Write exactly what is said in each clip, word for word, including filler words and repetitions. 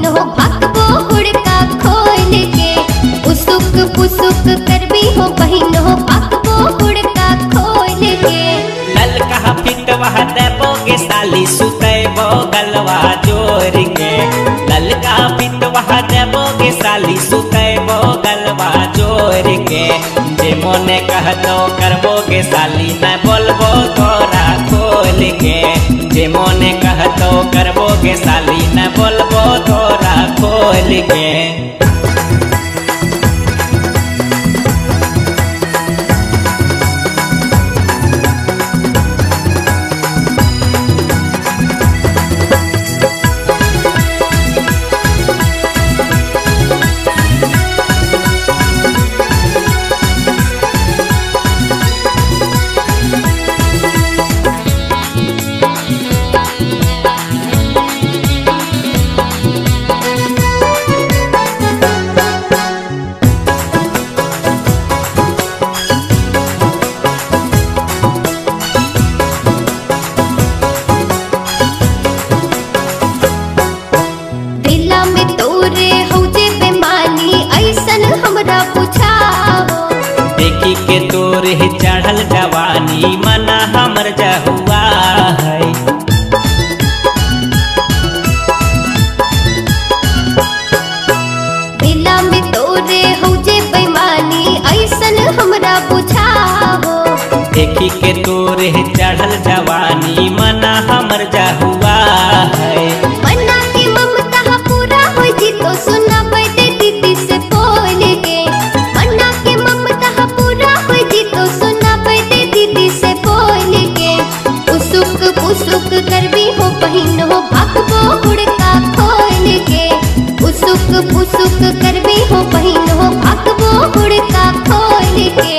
बहिनो भागबो हुड़का खोल के। उसुक पुसुक करबी हो बहिनो भागबो हुड़का खोल के। ललका फिटवा देबोगे साली सुतैबो गलवा जोर के। ललका फिटवा देबोगे साली सुतैबो गलवा जोर के। जे मोने कहतो करबोगे साली न बोलबो तोरा खोल के। जे मोने कहतो करबोगे साली न बोलबो तोरा खोल के। देखी के तोरे चढ़ल जवानी मना हमर जहुआ है। दिला में तोरे हो जे बेईमानी ऐसन हमरा बुझाओ। देखी के तोरे चढ़ल जवानी मना हमर जहुआ है। मना के ममता पूरा हो जी तो सुना दे दीदी से बोल के। मना के ममता पूरा हो जी तो सुना दे दीदी से बोल के। उसुक पुसुक करबी हो बहिनो भागबो हुड़का खोल के। उसुक पुसुक करबी हो बहिनो भागबो हुड़का खोल के।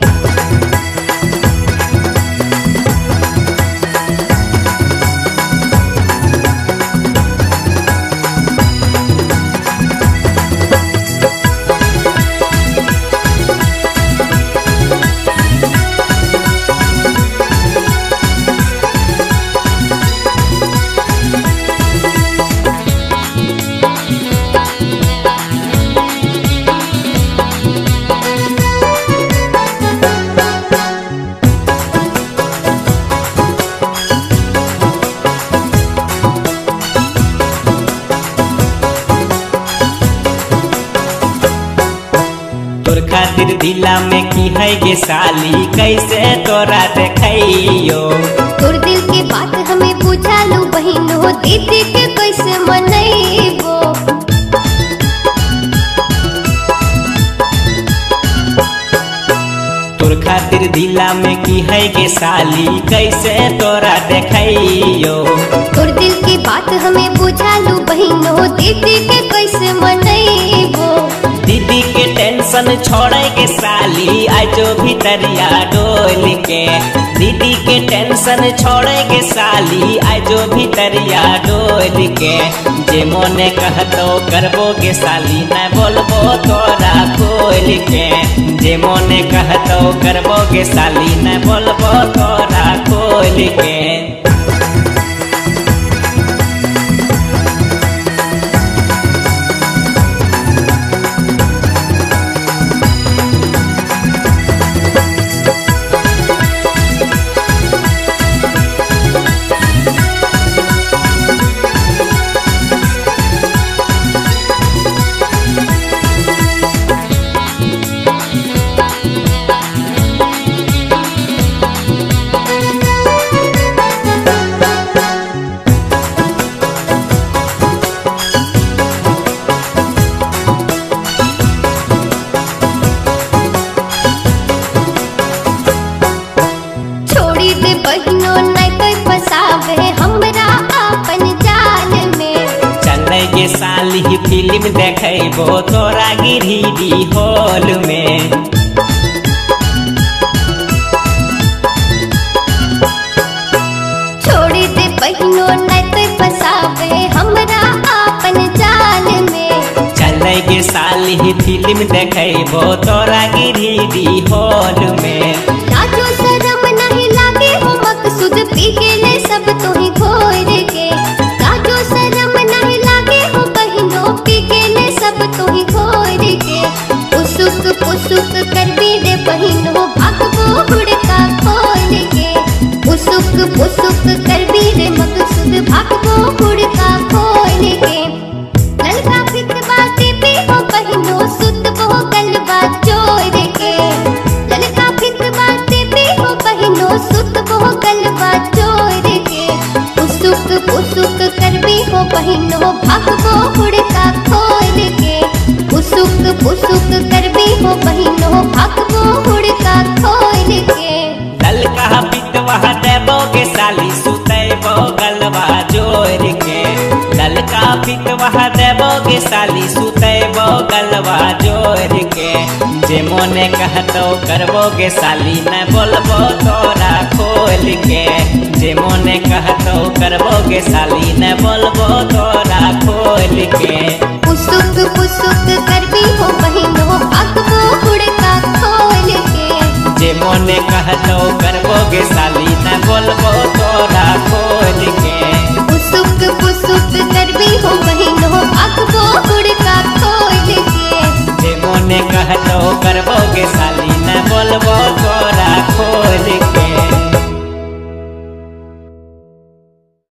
तोर खातिर दिला में की है गे साली कैसे तोरा देखैयो। तोर दिल के बात हमें बुझा लो बहिनो दीदी के कैसे मनैबो। तोर खातिर दिला में की है गे साली कैसे तोरा देखैयो। तोर दिल की बात हमें बुझा लो बहिनो दीदी के कैसे मनैबो। दीदी के टेंशन छोड़े के साली आजो भीतरिया डोल के। दीदी के टेंशन छोड़े के साली आजो भीतरिया डोल के। जे मोने कहतो करबोगे साली न बोलबो तोरा खोल के। जे मोने कहतो करबोगे साली न बोलबो तोरा खोल के। बहिनो नहीं कोई फसावे हमरा अपन जाल में। चले गे साली फिल्म देखैबो तोरा गिरिडीह हॉल में। छोड़ी दे बहिनो नहीं कोई फसावे हमरा अपन जाल में। चले गे साली फिल्म देखैबो तोरा गिरिडीह हॉल में। लाजो शरम नहीं लागे हो मकसूद पी गेले सब तो ही घोर के। लाजो शरम नहीं लागे हो बहिनो भागबो हुड़का खोल के। पुसुक पुसुक करबी हो बहिनो भागबो हुड़का खोल के। ललका पितवा देबोगे साली सुतैबो गलवा जोर के। ललका पितवा देबोगे साली सुतैबो गलवा जोर के। जे मोने कहतो करबोगे साली न बोलबो तोरा खोल के। जे मोने कहतो करबोगे साली न बोलबो तोरा खोल के। पुसुक पुसुक करबी हो बहिनो भागबो हुड़का खोल के। जे मोने कहतो करबोगे साली न बोलबो तोरा खोल के। पुसुक पुसुक करबी हो बहिनो भागबो हुड़का खोल के। जे मोने कहतो करबोगे साली